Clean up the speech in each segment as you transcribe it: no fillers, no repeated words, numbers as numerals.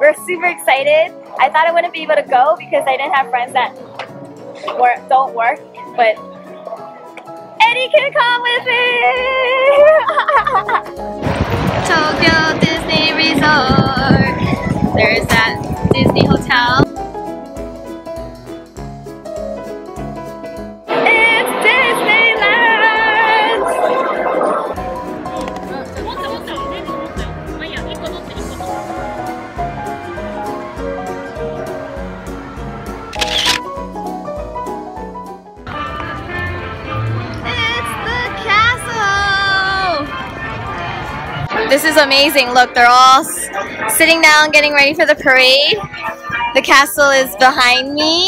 we're super excited. I thought I wouldn't be able to go because I didn't have friends that don't work, but Eddie can come with me! Tokyo Disney Resort. There's that Disney hotel. It's Disneyland! It's the castle! This is amazing. Look, they're all sitting down getting ready for the parade. The castle is behind me.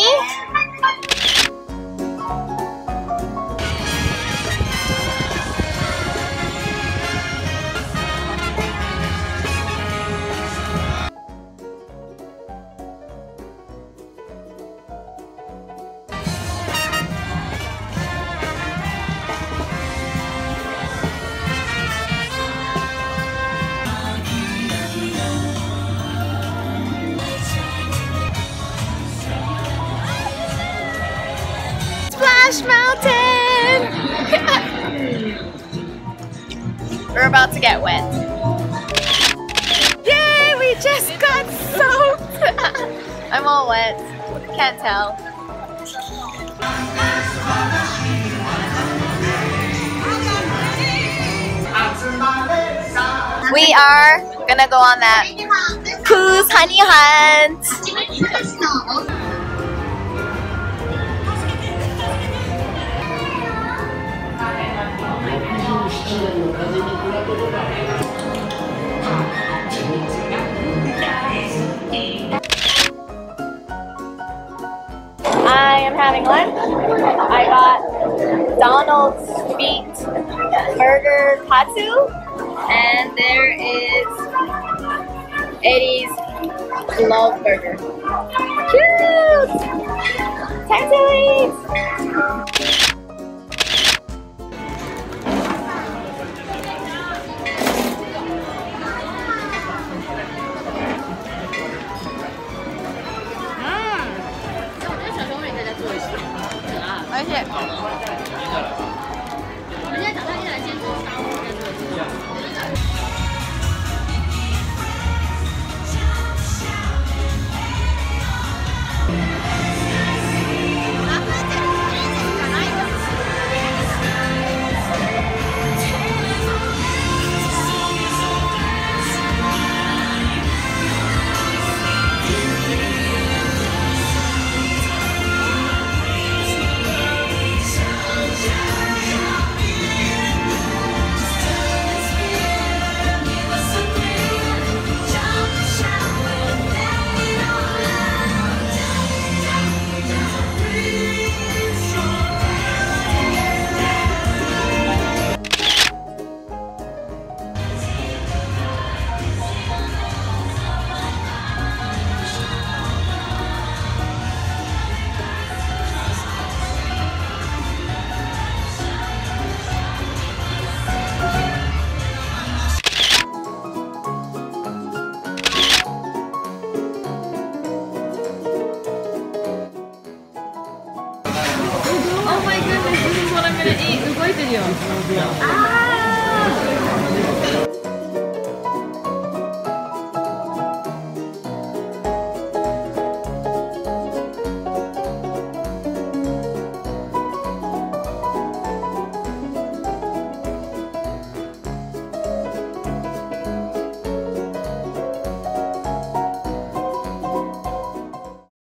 Splash Mountain! We're about to get wet. Yay! We just got soaked! I'm all wet. Can't tell. We are gonna go on that Pooh's Honey Hunt. I am having lunch. I got Donald's Feet Burger Katsu, and there is Eddie's Love Burger. Cute! Time to eat! Oh my goodness, this is what I'm gonna eat. 動いてるよ。